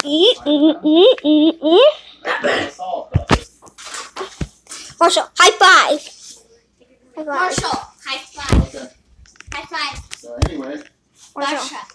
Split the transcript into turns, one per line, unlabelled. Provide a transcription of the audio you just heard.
Marshall, high five.
Marshall, high five.
Okay.
High five.
So anyway.
Marshall.